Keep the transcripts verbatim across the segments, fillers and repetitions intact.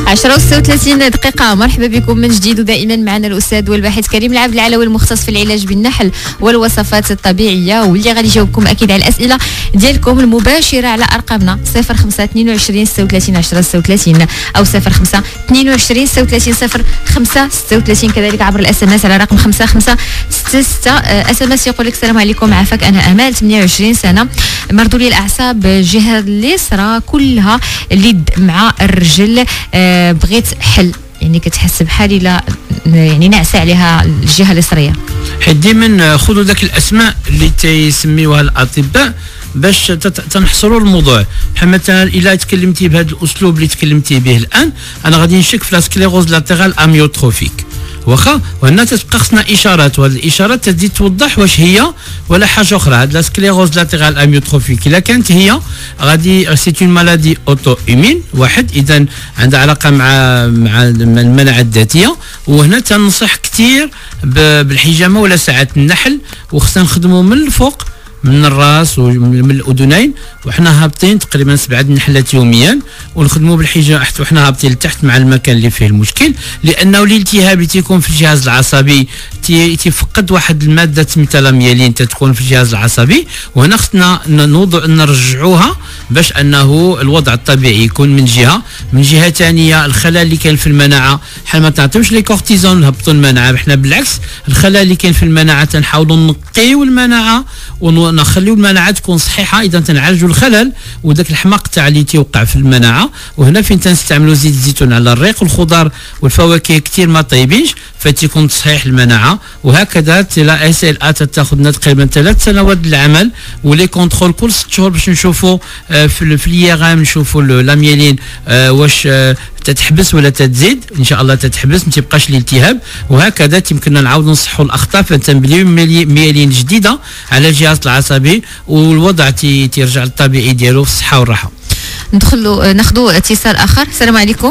عشرة وستة وثلاثين دقيقة. مرحبا بكم من جديد، ودائما معنا الأستاذ والباحث كريم العبد العلوي المختص في العلاج بالنحل والوصفات الطبيعية، واللي غادي يجاوبكم أكيد على الأسئلة ديالكم المباشرة على أرقامنا صفر خمسة اثنين وعشرين ستة وثلاثين عشرة ستة وثلاثين أو صفر خمسة اثنين وعشرين ستة وثلاثين صفر خمسة ستة وثلاثين، كذلك عبر الاس ام اس على رقم خمسة خمسة ستة ستة. اس ام اس يقول لك السلام عليكم، عافاك أنا أمال ثمانية وعشرين سنة، مرضوا لي الأعصاب الجهة اليسرى كلها، اليد مع الرجل، أه بغيت حل، يعني كتحس بحال لا يعني ناعسه عليها الجهه اليسريه. حيت ديما خذوا ذاك الاسماء اللي تيسميوها الاطباء باش تنحصروا الموضوع. بحال مثلا الا تكلمتي بهذا الاسلوب اللي تكلمتي به الان، انا غادي نشك في لاسكليروز لاتيرال اميوتروفيك، واخا وهنا تتبقى خصنا اشارات، وهذه الاشارات تزيد توضح واش هي ولا حاجه اخرى. هاد لاسكليروز لاتيرال اميوتروفيك الا كانت هي غادي سي اون مالادي اوتو ايمين واحد، اذا عندها علاقه مع مع المناعه الذاتيه، وهنا تنصح كثير بالحجامه ولا ساعات النحل، وخصنا نخدموا من الفوق من الراس ومن الاذنين وحنا هابطين تقريبا سبعه نحلات يوميا، ونخدموا بالحجامه حتى وحنا هابطين لتحت مع المكان اللي فيه المشكل، لانه الالتهاب اللي تيكون في الجهاز العصبي تيفقد واحد الماده سميتها لاميالين تتكون في الجهاز العصبي، وهنا خصنا نوضع نرجعوها باش انه الوضع الطبيعي يكون من جهه. من جهه ثانيه الخلل اللي كان في المناعه، حنا ما تعطيوش لي كورتيزون نهبطوا المناعه، حنا بالعكس الخلل اللي كان في المناعه تنحاولوا نقيو المناعه ونخليو المناعه تكون صحيحه، اذا تنعالجوا الخلل وذاك الحماق تاع اللي تيوقع في المناعه. وهنا فين تنستعملوا زيت الزيتون على الريق، والخضار والفواكه كثير ما طيبينش فتيكون تصحيح المناعه. وهكذا لا اس ال ا تاخذنا تقريبا ثلاث سنوات للعمل، ولي كونترول كل ست شهور باش نشوفوا في في اليغام نشوفوا لاميالين واش تتحبس ولا تتزيد. ان شاء الله تتحبس ما تبقاش الالتهاب، وهكذا يمكننا نعاودوا نصحوا الاخطاء فتنبليو ميالين جديده على الجهاز العصبي، والوضع تيرجع للطبيعي ديالو في الصحه والراحه. ندخلوا ناخذوا اتصال اخر. السلام عليكم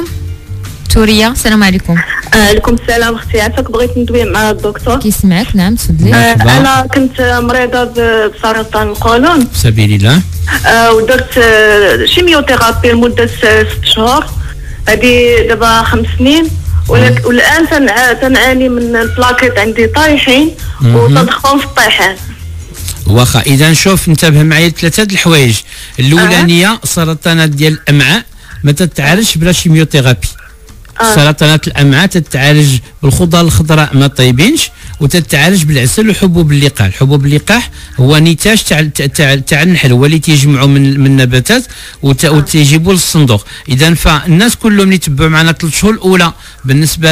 توريا. السلام عليكم. عليكم السلام اختي، عافاك، بغيت ندوي مع الدكتور. كيسمعك؟ نعم تفضلي. آه انا كنت مريضه بسرطان القولون في سبيل الله، آه ودرت آه شيميوثيرابي لمده ست شهور، هذه دابا خمس سنين، والان تنعاني من البلاكيت عندي طايحين وتدخلهم في الطيحان. واخا اذا شوف انتبه معايا ثلاثه د الحوايج. الاولانيه أه. سرطانات ديال الامعاء ما تتعالجش بلا شيميوثيرابي. أه. سرطانات الامعاء تتعالج بالخضار الخضراء ما طيبينش، وتتعالج بالعسل وحبوب اللقاح. حبوب اللقاح هو نتاج تاع تاع تاع النحل، هو اللي تيجمعوا من من النباتات وتيجيبوا للصندوق. اذا فالناس كلهم اللي تبعوا معنا ثلاث شهور الاولى بالنسبه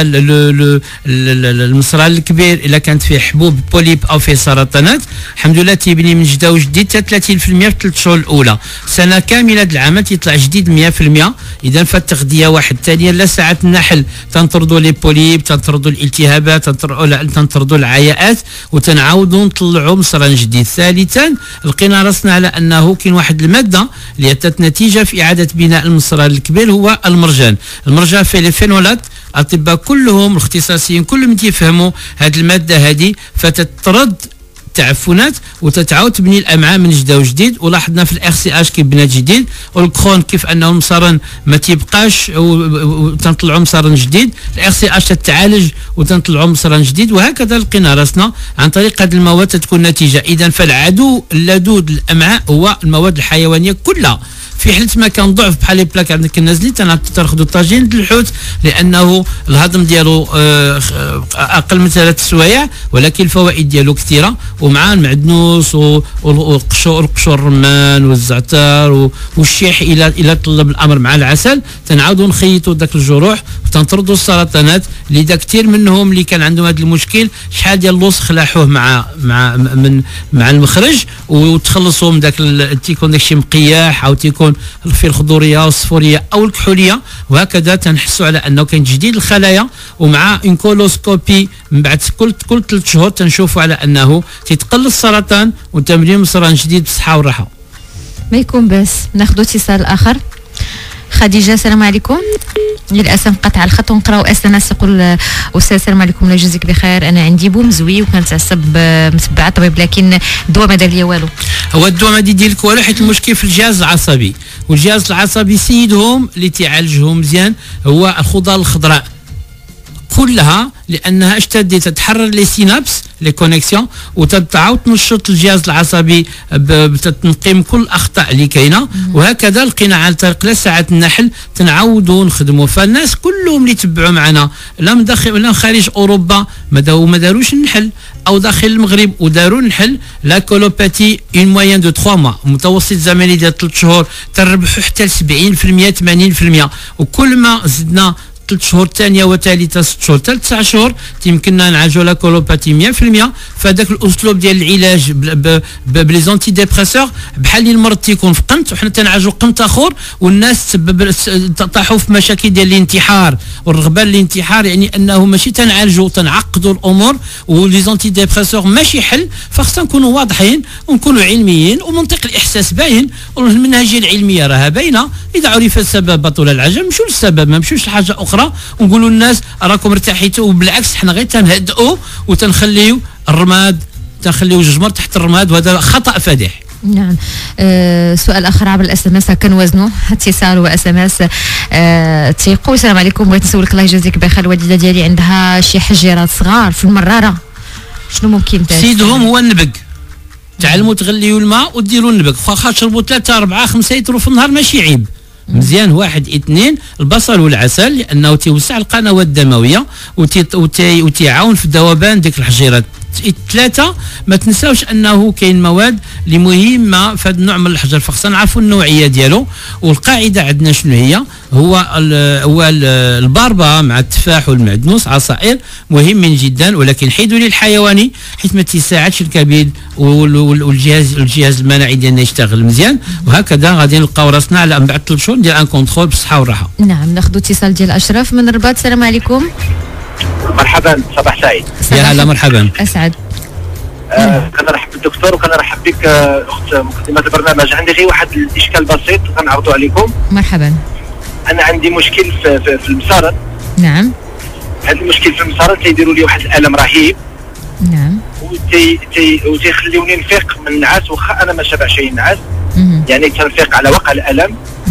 للمصران الكبير الا كانت فيه حبوب بوليب او فيه سرطانات، الحمد لله تيبني من جديد وجديد حتى ثلاثين بالمئة في ثلاث شهور الاولى. سنه كامله د العمل تيطلع جديد مئة بالمئة. اذا فالتغذيه واحد. ثانيا لا ساعات النحل تنطردوا لي بوليب، تنطردوا الالتهابات، تنطردوا العياءات، وتنعاودوا نطلعوا مصران جديد. ثالثا لقينا راسنا على انه كاين واحد الماده اللي عطات نتيجه في اعاده بناء المصران الكبير، هو المرجان. المرجان فيه لي فينولات، الاطباء كلهم الاختصاصيين كلهم تيفهموا هذه الماده هذه، فتطرد تعفنات وتتعاود تبني الامعاء من جديد وجديد. ولاحظنا في الاخ سي اش كيبنى جديد، والكرون كيف انه المصران ما تيبقاش وتنطلعوا مصران جديد، الاخ سي اش تتعالج وتنطلعوا مصران جديد. وهكذا لقينا راسنا عن طريق هذه المواد تكون نتيجه. اذا فالعدو اللدود للامعاء هو المواد الحيوانيه كلها. في حالة ما كان ضعف بحال البلاك عندك النازلين تناخذوا طاجين د الحوت، لانه الهضم ديالو اقل من ثلاث سوايع، ولكن الفوائد ديالو كثيره، ومع المعدنوس والقشور القشور الرمان والزعتر والشيح الى الى طلب الامر مع العسل، تنعاودوا نخيطوا ذاك الجروح وتنطردوا السرطانات. لذا كثير منهم اللي كان عندهم هذا المشكل شحال ديال اللوص خلاحوه مع مع من مع المخرج وتخلصوا من ذاك تيكون داك الشيء مقياح او تيكون في الخضوريه والصفوريه او الكحوليه. وهكذا تنحسوا على انه كاين تجديد الخلايا، ومع انكولوسكوبي من بعد كل كل ثلاث شهور تنشوفوا على انه تيتقل السرطان وتمرين مصران جديد بالصحه والراحه. ما يكون بس ناخذ اتصال اخر. خديجه السلام عليكم. للاسف قطع الخط ونقراو اس ام اس. يقول استاذ السلام عليكم، الله يجزيك بخير، انا عندي بوم زوي وكنتعصب متبع الطبيب لكن الدواء ما دار لي والو. هو الدواء ما يدير لك والو حيت المشكل في الجهاز العصبي، والجهاز العصبي سيدهم اللي تعالجهم مزيان هو الخضار الخضراء كلها، لانها اش تدي تتحرر لي سينابس لي كونيكسيون وتتعاود تنشط الجهاز العصبي بتنقي من كل الاخطاء اللي كاينه. وهكذا لقينا عن طريق ساعات النحل تنعاودوا نخدموا. فالناس كلهم اللي تبعوا معنا لا من داخل ولا خارج اوروبا ما داو ما داروش النحل، او داخل المغرب وداروا النحل لا كولوباتي اون موين دو ثلاثة موا، متوسط زمني ديال ثلاث شهور تربحوا حتى ل سبعين بالمئة ثمانين بالمئة. وكل ما زدنا ثلاث شهور ثانيه وثالثه ست شهور حتى تسع شهور يمكننا نعالجوا لا كولوباتي مئة بالمئة. فهذاك الاسلوب ديال العلاج بلي زونتي ديبريسور بحال اللي المرض تيكون في قنت وحنا تنعالجوا قنت اخر، والناس طاحوا في مشاكل ديال الانتحار والرغبه للانتحار، يعني انه ماشي تنعالجوا تنعقدوا الامور ولي زونتي ديبريسور ماشي حل. فخصنا نكونوا واضحين ونكونوا علميين ومنطق الاحساس باين والمنهجيه العلميه راها باينه. اذا عرف السبب بطل العجب مشوا للسبب ما مشوش لحاجه اخرى ونقولوا للناس راكم ارتحيتوا. وبالعكس حنا غير تنهدئوا وتنخليو الرماد تنخليو الجمر تحت الرماد، وهذا خطا فادح. نعم. أه سؤال اخر عبر الاس ام اس كنوازنوا اتصال واس ام اس. أه تيقول السلام عليكم، بغيت نسولك الله يجازيك بخير، الوالده ديالي عندها شي حجيرات صغار في المراره، شنو ممكن دير؟ سيدهم هو النبق، تعلموا تغليوا الماء وديروا النبق، واخا تشربوا ثلاثه اربعه خمسه لتر في النهار ماشي عيب. مزيان. واحد اثنين البصل والعسل لانه تيوسع القنوات الدمويه وتيعاون في ذوبان ديك الحجيرات. ثلاثه ما تنساوش انه كاين مواد اللي مهمه في هذا النوع من الحجر، فخصنا نعرفوا النوعيه ديالو. والقاعده عندنا شنو هي؟ هو ال هو ال الباربه مع التفاح والمعدنوس عصائر مهمين جدا، ولكن حيدوا لي الحيواني حيت ما تيساعدش الكبد والجهاز الجهاز المناعي ديالنا يشتغل مزيان. وهكذا غادي نلقاو راسنا على بعد ثلاث شهور ندير ان كونترول بالصحه والراحه. نعم. ناخذ اتصال ديال اشرف من الرباط. السلام عليكم. مرحبا، صباح سعيد. يا هلا مرحبا. اسعد. آه كنرحب بالدكتور وكنرحب بك آه اخت مقدمه البرنامج. عندي غير واحد الاشكال بسيط غنعرضه عليكم. مرحبا. انا عندي مشكل في, في, في المسارن. نعم. هذا المشكل في المسارن تيديروا لي واحد الالم رهيب. نعم. وتي تي وتيخليوني نفيق من النعاس واخا انا ما شبعش اي نعاس. يعني تنفيق على وقع الالم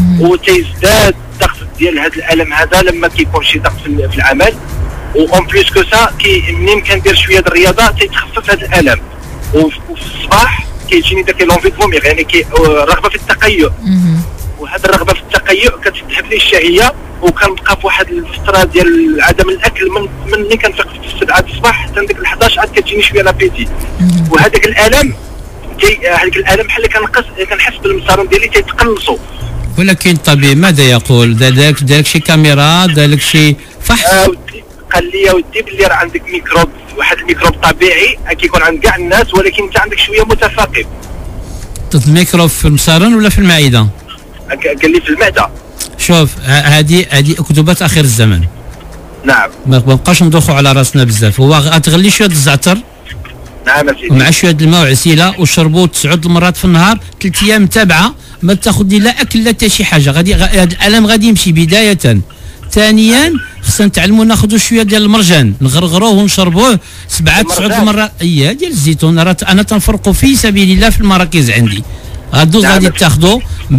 وتيزداد الضغط ديال هذا الالم هذا لما كيكون شي ضغط في العمل. وأون بليس كو سا كي منين كندير شويه د الرياضه تيتخفف هذا الالم. وفي الصباح كيجيني داك لونفي فوميغ، يعني كي الرغبه في التقيؤ. وهذه الرغبه في التقيؤ كتفتح لي الشهيه وكنبقى في واحد الفتره ديال عدم الاكل من من ملي كنفيق في السبعة الصباح حتى ديك الحداش عاد كتجيني شويه لابيتي. وهذاك الالم كي هذاك الالم بحال كنقص كنحس بالمسارن ديالي تيتقلصوا. ولكن الطبيب ماذا يقول؟ دارك دارك شي كاميرا، دارك شي فحص؟ آه قال لي يا ودي بلي راه عندك ميكروب، واحد الميكروب طبيعي كيكون عند كاع الناس ولكن انت عندك شويه متفاقم. الميكروب في المسارن ولا في المعده؟ قال لي في المعده. شوف هذه هذه اكذوبات اخر الزمن. نعم. ما بقاش ندوخوا على راسنا بزاف. هو غتغلي شويه الزعتر. نعم سيدي. ومع شويه الماء وعسيله وشربوا تسعود المرات في النهار ثلاث ايام متابعه، ما تاخذ لي لا اكل لا حتى شي حاجه. غادي هذا الالم غادي يمشي بدايه. ثانيا خصنا نتعلموا ناخذوا شويه ديال المرجان نغرغروه ونشربوه سبعه تسعود المرات. اييه ديال الزيتون. راه انا تنفرقوا في سبيل الله في المراكز عندي. غادوز غادي تاخذوا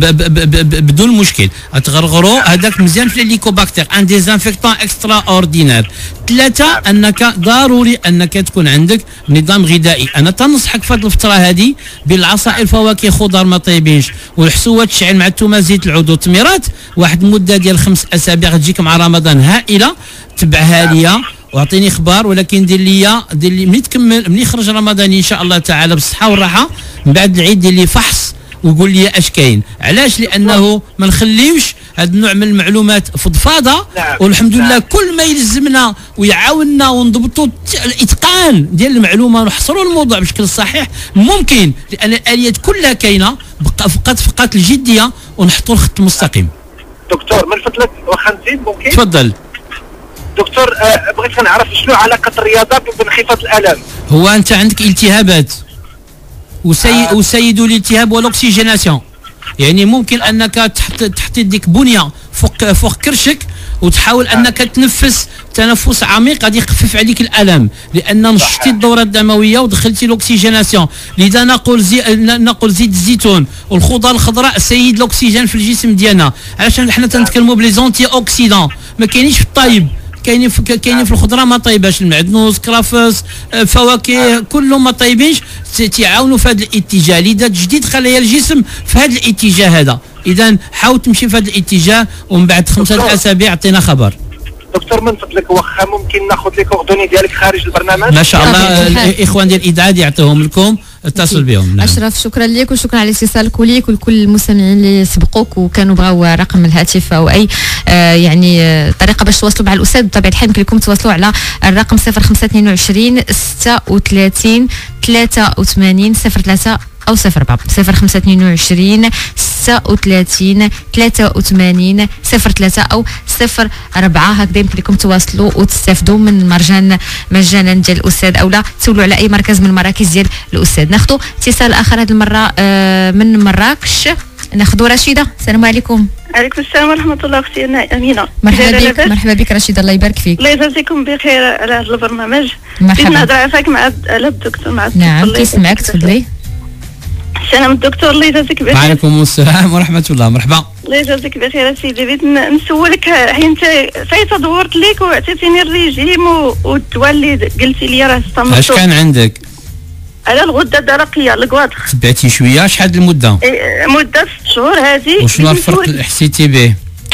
بدون مشكل، تغرغروا هذاك مزيان في الليكوباكتير ان ديزانفيكتون اكسترا اوردينير. ثلاثه انك ضروري انك تكون عندك نظام غذائي. انا تنصحك في هذه الفتره هذه بالعصائر فواكه خضر ما طيبينش والحسوات تشعل مع الثومه زيت العود والتميرات واحد المده ديال خمس اسابيع غتجيك مع رمضان هائله. تبعها ليا واعطيني اخبار، ولكن دير لي دير لي ملي تكمل ملي يخرج رمضان ان شاء الله تعالى بالصحه والراحه من بعد العيد دير لي فحص وقول لي اش كاين. علاش؟ لانه ما نخليوش هذا النوع من المعلومات فضفاضه. والحمد لله كل ما يلزمنا ويعاوننا ونضبطوا الاتقان ديال المعلومه ونحصروا الموضوع بشكل صحيح ممكن، لان الاليات كلها كاينه فقط فقط الجديه ونحطوا الخط المستقيم. دكتور من فضلك واخا نزيد ممكن؟ تفضل دكتور. أه بغيت نعرف شنو علاقه الرياضه بانخفاض الالم. هو انت عندك التهابات وسي... آه. وسيد الالتهاب والاكسجيناسيون، يعني ممكن انك تحط تحط يديك بنيه فوق فوق كرشك وتحاول انك تنفس تنفس عميق غادي يخفف عليك الالم، لان نشطتي الدوره الدمويه ودخلتي الاكسجيناسيون. لذا نقول زي نقول زيت الزيتون والخضار الخضراء سيد الاكسجين في الجسم ديالنا، علشان حنا تنتكلموا بلي زونتي اوكسيدون، ما كاينينش في الطيب، كاينين في كاينين في الخضره ما طيباش، المعدنوس كرافس فواكه كلهم ما طيبينش، تيعاونوا في هذا الاتجاه. لذا تجديد خلايا الجسم في هذا الاتجاه هذا. اذا حاول تمشي في هذا الاتجاه ومن بعد خمسه اسابيع عطينا خبر. دكتور من فضلك واخا ممكن ناخذ لي كوردوني ديالك خارج البرنامج؟ ما شاء الله الاخوان ديال الاذاعه يعطيهم لكم، اتصل بهم. نعم. اشرف شكرا لك وشكرا على اتصالك وليك ولكل المستمعين اللي سبقوك وكانوا بغاو رقم الهاتف او اي آه يعني آه طريقه باش تواصلوا مع الاستاذ. بطبيعه الحال يمكن لكم تواصلوا على الرقم صفر خمسة اثنين وعشرين ستة وثلاثين ثلاثة وثمانين صفر ثلاثة أو صفر أربعة صفر خمسة اثنين وعشرين ستة وثلاثين ثلاثة وثمانين صفر ثلاثة أو صفر أربعة. هكذا يمكن لكم تواصلوا وتستافدوا من المرجان مجانا ديال الأستاذ، أو لا تسولوا على أي مركز من المراكز ديال الأستاذ. ناخذوا اتصال آخر هذه المرة من مراكش، ناخذوا رشيدة. السلام عليكم. عليكم السلام ورحمة الله أختي أمينة. مرحبا بك مرحبا بك رشيدة، الله يبارك فيك. الله يجازيكم بخير على هذا البرنامج. مرحبا. نهضر عفاك مع على الدكتور مع نعم كيسمعك تفضلي. السلام الدكتور الله يجازيك بخير. وعليكم السلام ورحمة الله، مرحبا. الله يجازيك بخير سيدي. بغيت نسولك حيت فايته دورت ليك وعطيتيني الريجيم والدواء اللي قلتي لي راه استمرت. اش كان عندك؟ على الغده الدرقيه الكواطخ. تبعتي شويه شحال المده؟ إيه مده ست شهور هذه. وشنو الفرق اللي حسيتي به؟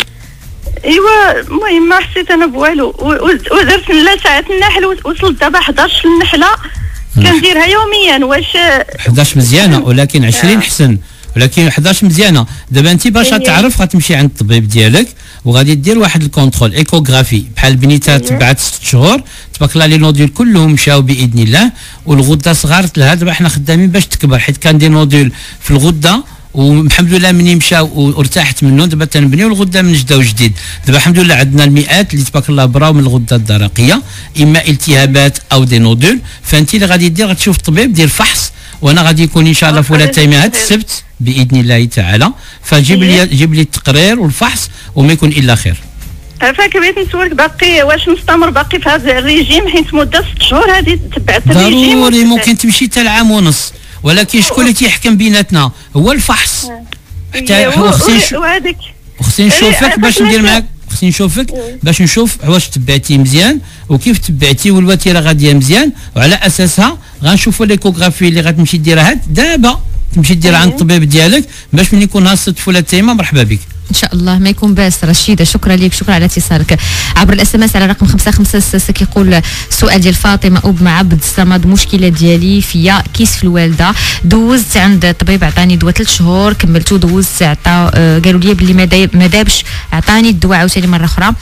ايوا المهم ما حسيت انا بوالو، ودرت لا ساعه النحل وصلت دابا حداش النحله كنديرها يوميا. واش حداش مزيانه ولكن عشرين آه. حسن، ولكن حداش مزيانه. دابا انت باش تعرف غتمشي عند الطبيب ديالك وغادي دير واحد الكونترول ايكوغرافي بحال بنيتها تبعت ست شهور تبارك الله لي نوديول كلهم مشاو باذن الله، والغده صغارت لها. دابا حنا خدامين باش تكبر، حيت كان دي نوديول في الغده والحمد لله مني مشاو وارتاحت منهم. دابا تنبنيو الغده من جديد وجديد. دابا الحمد لله عندنا المئات اللي تبارك الله براو من الغده الدرقيه، اما التهابات او دي نودول. فانت اللي غادي دير غتشوف الطبيب دير فحص، وانا غادي يكون ان شاء الله في ولا تايمه هذا السبت باذن الله تعالى. فجيب لي جيب لي التقرير والفحص وما يكون الا خير. عفاك بغيت نسولك باقي واش نستمر باقي في هذا الريجيم حيت مده ست شهور هذه تبعت الريجيم؟ ضروري ممكن تمشي حتى لعام ونص، ولكن شكون اللي تيحكم بيناتنا هو الفحص. حتى خصني وهذاك خصني نشوفك باش ندير معاك، خصني نشوفك باش نشوف واش تبعتي مزيان وكيف تبعتي والوتيره غاديه مزيان، وعلى اساسها غنشوفوا ليكوغرافي اللي غتمشي ديرها دابا تمشي ديرها عند الطبيب ديالك باش من يكون ها الصدف ولا التيمه. مرحبا بك ان شاء الله ما يكون باس. رشيده شكرا لك، شكرا على اتصالك عبر الاس ام اس على رقم خمسة خمسة ستة. كيقول سؤال ديال فاطمه اب مع عبد الصمد، مشكله ديالي فيا كيس في الوالده، دوزت عند الطبيب عطاني دواء ثلاث شهور كملتو، دوزت عطا آه قالوا لي بلي ما دابش، عطاني الدواء عاوتاني مره اخرى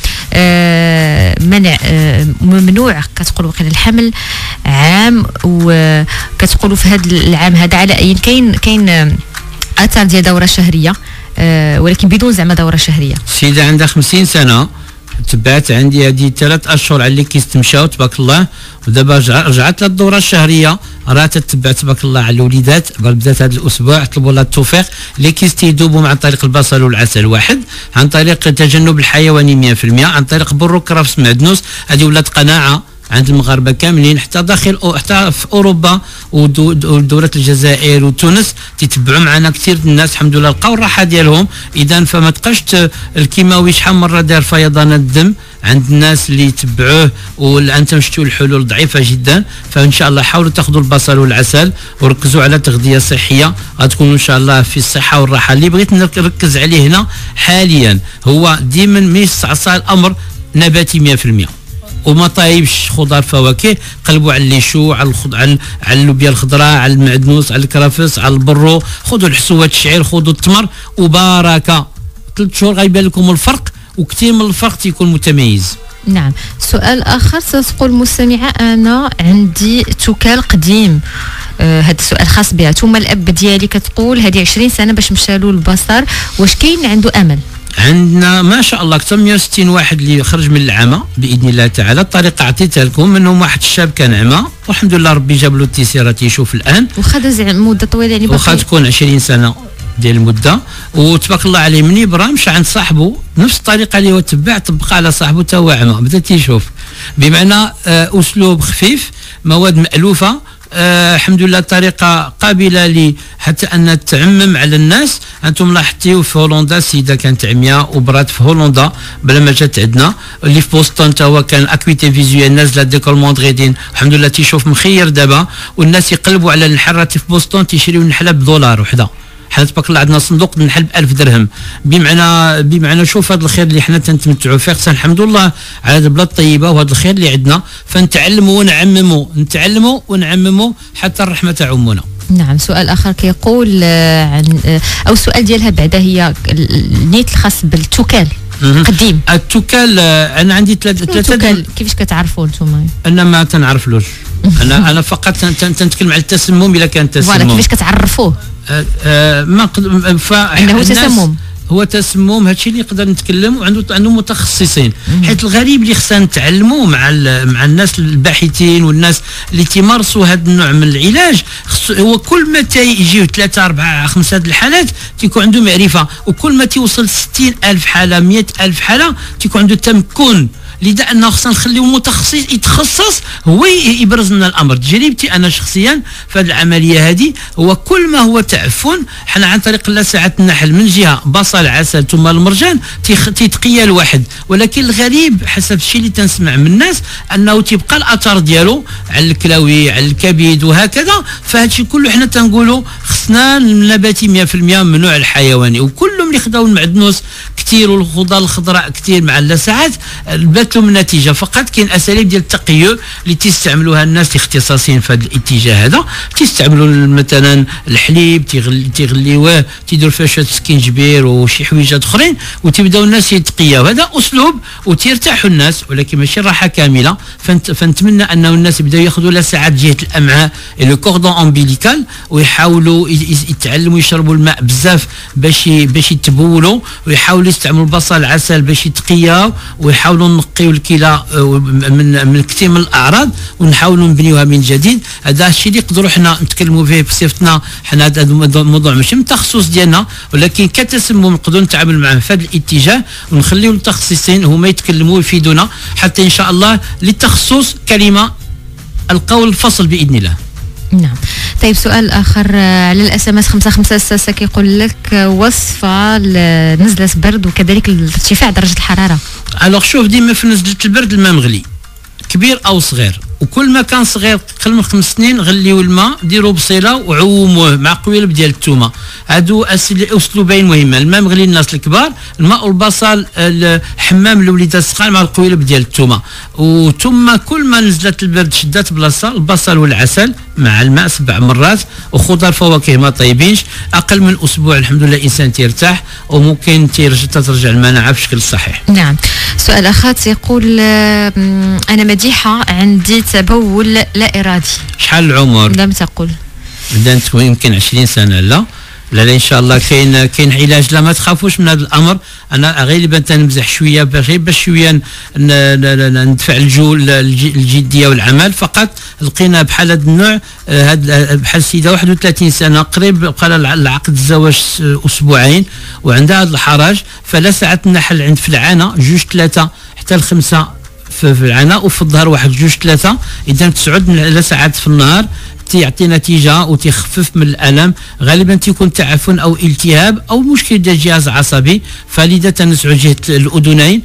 آه منع آه ممنوع كتقول وقيل الحمل عام، وكتقولوا في هذا العام هذا على اي كاين كاين اثار ديال دوره شهريه أه ولكن بدون زعما دوره شهريه. السيده عندها خمسين سنه تبعت عندي هذه ثلاث اشهر على اللي كيستمشاو تبارك الله، ودابا رجعت للدوره الشهريه راه تتبع تبارك الله على الوليدات. بدات هذا الاسبوع طلبوا لها التوفيق اللي كيستيدوبوا عن طريق البصل والعسل واحد، عن طريق تجنب الحيواني مئة في المئة، عن طريق برو كرافس معدنوس. هذه ولات قناعه عند المغاربه كاملين حتى داخل حتى في اوروبا ودوله الجزائر وتونس تتبعوا معنا كثير الناس الحمد لله لقاو الراحه ديالهم. اذا فما تبقاش الكيماوي شحال مره دار فيضانات الدم عند الناس اللي يتبعوه، وانتم شفتوا الحلول ضعيفه جدا. فان شاء الله حاولوا تاخذوا البصل والعسل وركزوا على تغذيه صحيه، غتكونوا ان شاء الله في الصحه والراحه. اللي بغيت نركز عليه هنا حاليا هو ديما ما يستعصى الامر نباتي مئة في المئة، وما طايبش خضار فواكه، قلبوا على الليشو، على الخض... على على اللوبيا الخضراء، على المعدنوس، على الكرافس، على البرو، خذوا الحسوات الشعير، خذوا التمر وبركه. ثلاث شهور غيبان لكم الفرق، وكثير من الفرق تيكون متميز. نعم. سؤال اخر ستقول مستمعه انا عندي توكال قديم، آه هذا السؤال خاص بها، ثم الاب ديالي كتقول هذه عشرين سنه باش مشالو البصر، واش كاين عنده امل؟ عندنا ما شاء الله اكثر من مئة وستين واحد اللي خرج من العمى باذن الله تعالى. الطريقه عطيتها لكم، منهم واحد الشاب كان عمى والحمد لله ربي جاب له التيسيرات يشوف الان، وخا داز مده طويله يعني واخا تكون عشرين سنه ديال المده، وتبارك الله عليه مني برا مشى عند صاحبه نفس الطريقه اللي هو تبع طبقها على صاحبه تا هو عمى، بدا تيشوف بمعنى آه اسلوب خفيف، مواد مالوفه، آه الحمد لله طريقه قابله لي حتى ان تعمم على الناس. انتم لاحظتوا في هولندا السيده كانت عمياء وبرات في هولندا بلا ما جات عندنا، اللي في بوسطن تا هو كان اكويتي فيزيوال نازله ديكولمون غيدين الحمد لله تيشوف مخير دابا، والناس يقلبوا على النحل في بوسطن تيشريو النحله بدولار وحده، حنا تبارك الله عندنا صندوق النحل ب ألف درهم، بمعنى بمعنى شوف هذا الخير اللي حنا تنتمتعوا فيه، خصنا الحمد لله على هذه البلاد طيبه وهذا الخير اللي عندنا، فنتعلموا ونعمموا نتعلموا ونعمموا حتى الرحمه تعمنا. نعم. سؤال اخر كيقول عن او السؤال ديالها بعدا هي النيت الخاص بالتوكال قديم. التوكال انا عندي ثلاثه ثلاثه كيفاش كتعرفوا نتوما؟ انا ما تنعرفلوش، انا انا فقط تنتكلم على التسمم الا كان تسمم. فوالا كيفاش كتعرفوه؟ أه أه ما قد انه تسمم هو تسمم، هادشي اللي نقدر نتكلم، وعنده عنده متخصصين، حيت الغريب اللي خصنا نتعلموا مع مع الناس الباحثين والناس اللي تيمارسوا هذا النوع من العلاج، هو كل ما تيجيو ثلاثه اربعه خمسه هاد الحالات تيكون عنده معرفه، وكل ما تيوصل ستين ألف حاله مئة ألف حاله تيكون عنده تمكن، لذا انه خصنا نخليو المتخصص يتخصص هو يبرز لنا الامر. تجربتي انا شخصيا في هذه العمليه هذه هو كل ما هو تعفن، حنا عن طريق لسعه النحل من جهه بصل عسل ثم المرجان تيتقيا الواحد، ولكن الغريب حسب الشيء اللي تنسمع من الناس انه تيبقى الاثر ديالو على الكلاوي على الكبد وهكذا، فهذا الشيء كله حنا تنقولوا خصنا النباتي مئة بالمئة ممنوع الحيواني، وكلهم اللي خداو المعدنوس كثير والخضار الخضراء كثير مع اللسعات بات لهم النتيجه. فقط كاين اساليب ديال التقيؤ اللي تيستعملوها الناس الاختصاصيين في هذا الاتجاه هذا، تيستعملوا مثلا الحليب تيغليوه تيديروا فيه شويه سكينجبير وشي حويجات اخرين وتيبداو الناس يتقياو، هذا اسلوب وتيرتاحوا الناس، ولكن ماشي راحه كامله. فنت فنتمنى انه الناس يبداو ياخذوا لسعات جهه الامعاء لو كوردون امبيليكال، ويحاولوا يتعلموا يشربوا الماء بزاف باش باش يتبولوا، ويحاولوا يستعملوا البصل العسل باش يتقياو، ويحاولوا نقيوا الكلى من من كثير من الاعراض ونحاولوا نبنيوها من جديد. هذا الشيء اللي نقدروا حنا نتكلموا فيه بصفتنا، حنا هذا الموضوع ماشي من التخصص ديالنا، ولكن كتسمم نقدروا نتعامل معه في هذا الاتجاه، ونخليو المتخصصين هما يتكلموا ويفيدونا حتى ان شاء الله للتخصص كلمه القول الفصل باذن الله. نعم. طيب سؤال اخر على الاس ام اس خمسة خمسة ستة كيقول لك وصفه لنزله برد وكذلك ارتفاع درجه الحراره. الوغ شوف ديما في نزله البرد الماء مغلي كبير او صغير، وكل ما كان صغير اقل من خمس سنين غليو الماء ديروا بصيله وعوموه مع قوالب ديال الثومه، هادو اسلوبين مهمه، الماء مغلي الناس الكبار، الماء والبصل الحمام الوليدات الصغار مع القوالب ديال الثومه، وثم كل ما نزلت البرد شدات بلاصه البصل والعسل مع الماء سبع مرات، وخضر فواكه ما طيبينش، اقل من اسبوع الحمد لله الانسان تيرتاح وممكن ترجع ترجع المناعه بشكل صحيح. نعم. سؤال اخر يقول انا مديحه عندي تبول لا ارادي. شحال العمر؟ لم تقل. بدات تكون يمكن عشرين سنه. لا لا لا ان شاء الله كاين كاين علاج، لا ما تخافوش من هذا الامر. انا غالبا تنمزح شويه باش باش شويه ندفع الجو الجديه والعمل، فقط لقينا بحال هذا النوع هاد بحال السيده واحد وثلاثين سنه قريب بقى العقد الزواج اسبوعين وعندها هذا الحرج، فلا ساعه النحل عند في العانه جوج ثلاثه حتى الخمسه في العناء، وفي الظهر واحد جوج ثلاثه، اذا تسعود ساعات في النهار تيعطي نتيجه وتخفف من الالم. غالبا تيكون تعفن او التهاب او مشكل ديال الجهاز العصبي، فلذا تنسعوا جهه الاذنين،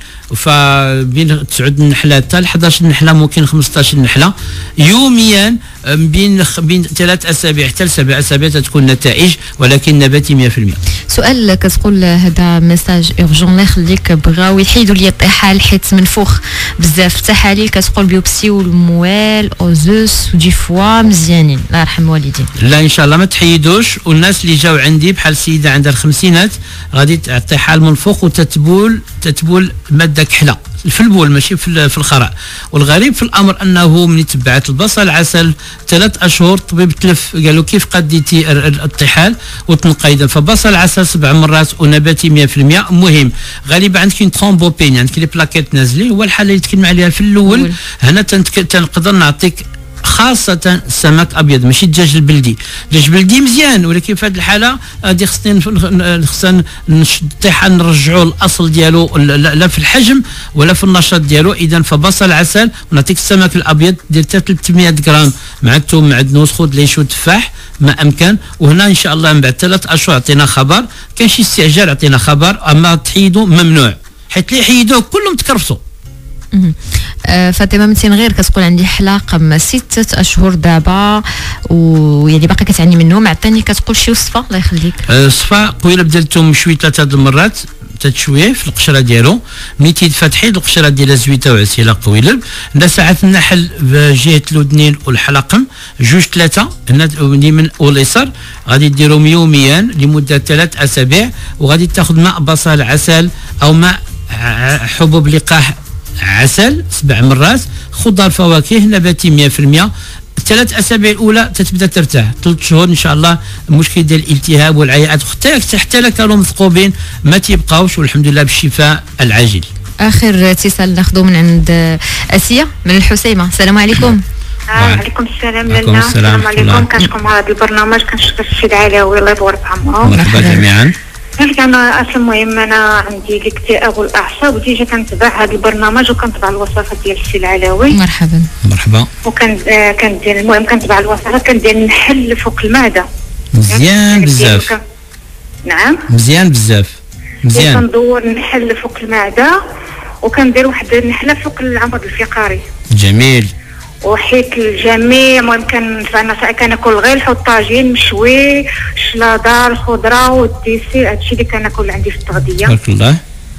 فبين تسعود النحله حتى ل حداش نحله ممكن خمسطاش نحله يوميا، بين بين ثلاث اسابيع حتى لسبع اسابيع تكون النتائج، ولكن نباتي مئة بالمئة. سؤال كتقول هذا ميساج اورجون، الله يخليك بغاو يحيدوا لي الطحال حيت منفوخ بزاف، التحاليل كتقول بيوبسيو الموال اوزوس ودي فوا مزيانين، الله يرحم والدين. لا ان شاء الله ما تحيدوش، والناس اللي جاو عندي بحال السيده عندها الخمسينات غادي الطحال منفوخ وتتبول تتبول ماده كحله في البول ماشي في في الخراء. والغريب في الامر انه من تبعت البصل العسل ثلاث اشهر طبيب تلف قالوا كيف قديتي الطحال وتنقيد، فبصل العسل سبع مرات ونباتي مئة بالمئة مهم. غالبا عندك كاين ترومبوبين عندك لي بلاكيت نازلين، هو الحاله اللي تكلم عليها في الاول. هنا تنقدر نعطيك خاصة السمك أبيض ماشي الدجاج البلدي. الدجاج البلدي مزيان ولكن في هذه الحالة هذه خصني خصنا الطيحة نرجعوا الأصل ديالو لا في الحجم ولا في النشاط ديالو. إذا فبصل عسل ونعطيك السمك الأبيض دير ثلاثمية غرام مع الثوم مع الدنوس خذ ليش وتفاح ما أمكن. وهنا إن شاء الله من بعد ثلاث أشهر عطينا خبر. كان شي استعجال عطينا خبر أما تحيدوا ممنوع حيت اللي يحيدوه كلهم تكرفسوا. أه فاطمه من غير كتقول عندي حلاقه ستة اشهر دابا ويعني باقي كتعاني منه. مع الثاني كتقول شي وصفه الله يخليك. الصفه قبيله بدلتهم شويه ثلاثه د المرات تتشويه في القشره ديالو ملي تيتفتحي القشره ديالها زويته وعسيله قويله. عندها ساعات النحل بجهه الودنين والحلقم جوج ثلاثه هنا اليمين واليسار غادي ديرهم يوميا لمده ثلاث اسابيع وغادي تاخذ ماء بصل عسل او ماء حبوب لقاح عسل سبع مرات. خضار فواكه نباتي مية في المية. الثلاث اسابيع الاولى تتبدا ترتاح. ثلاث شهور ان شاء الله المشكل ديال الالتهاب والعياءات حتى حتى لا كانوا مثقوبين ما تيبقاوش والحمد لله بالشفاء العاجل. اخر اتصال ناخذه من عند اسيا من الحسيمه. السلام عليكم. وعليكم السلام لله. السلام عليكم. كنشكركم على هذا البرنامج كنشكر السيد علاوي الله يبارك في عمره. مرحبا جميعا. انا اصلا المهم انا عندي الاكتئاب والاعصاب وديجا كنتبع هذا البرنامج وكنتبع الوصفات ديال السي العلاوي. مرحبا مرحبا. وكان آه كندير المهم كنتبع الوصفات كندير النحل فوق المعده مزيان بزاف. كان... نعم مزيان بزاف مزيان. كندور النحل فوق المعده وكندير واحد النحله فوق العمود الفقري. جميل. وحيت الجميع المهم كنفعنا كناكل غير الحوت الطاجين مشوي الشلاضه الخضره والديسير هادشي اللي كناكل عندي في التغذيه. بارك الله.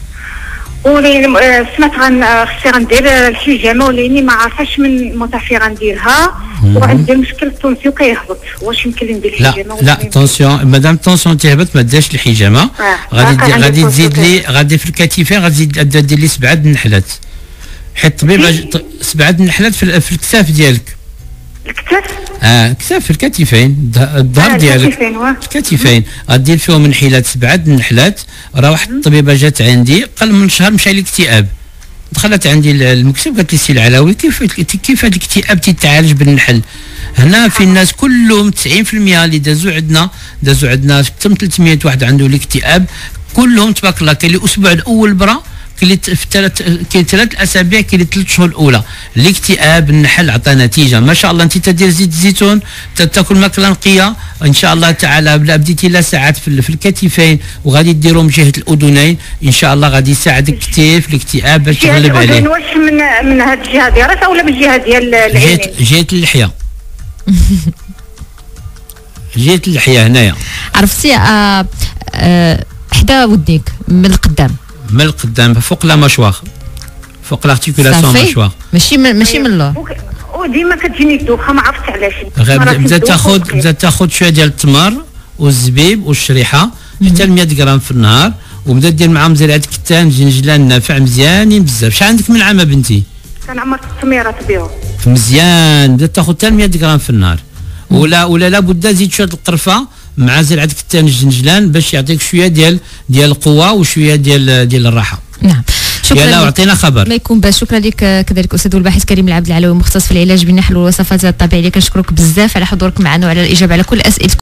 ولي سمعت غن خصني غندير الحجامه ولاني ما عارفاش من متى غنديرها وعندي مشكل التونسيون كيهبط. واش يمكن لي ندير الحجامه؟ لا لا طونسيون مادام التونسيون تهبط ما ديرش الحجامه. آه. غادي غادي تزيد لي غادي في الكتفين غادي دير لي سبعه د النحلات حيت الطبيب سبعه د النحلات في, في الكتاف ديالك. الكتاف؟ اه كتاف في الكتفين الظهر آه ديالك الكتفين غدير فيهم انحلات سبعه د النحلات. راه واحد الطبيبه جات عندي قبل من شهر مشى لي اكتئاب دخلت عندي المكتب قالت لي سي العلاوي كيف كيف هذا الاكتئاب تيتعالج بالنحل. هنا في الناس كلهم تسعين في المية اللي دازوا عندنا دازوا عندنا اكثر من ثلاثمية واحد عنده الاكتئاب كلهم تبارك الله. كاين اللي الاسبوع الاول برا كاين اللي في ثلاث كاين ثلاث اسابيع كاين اللي ثلاث شهور الاولى. الاكتئاب النحل عطى نتيجه ما شاء الله. انت تدير زيت الزيتون تاكل ماكله نقيه ان شاء الله تعالى بلا بديتي لا ساعات في, في الكتفين وغادي ديرهم جهه الاذنين ان شاء الله غادي يساعدك كثير في الاكتئاب باش تغلب عليه. واش من من هذه الجهه ديال راسها ولا من الجهه ديال العينين؟ جهه جهه اللحيه. جهه اللحيه هنايا عرفتي آه آه حدا ودنيك من القدام من القدام فوق لا مشواخ فوق لارتيكولاسيون مشواخ ماشي من ماشي من اللور. وديما كتجيني الدوخه ما عرفتش علاش. بدات تاخذ بدات تاخذ شويه ديال التمر والزبيب والشريحه حتى مية غرام في النهار وبدا دير معاهم زرعه كتان جنجلان نافع مزيانين بزاف. شحال عندك من عام بنتي؟ كان عمر ستمية بهم. مزيان بدات تاخذ حتى مية غرام في النهار ولا ولا لابد زيد شويه القرفه مع زرعه كتان الجنجلان باش يعطيك شويه ديال ديال القوه وشويه ديال ديال الراحه. نعم شكرا يلا وعطينا خبر. ما يكون باش. شكرا لك كذلك استاذ والباحث كريم العبد العلوي مختص في العلاج بالنحل والوصفات الطبيعيه. كنشكرك بزاف على حضورك معنا وعلى الاجابه على كل اسئلتكم.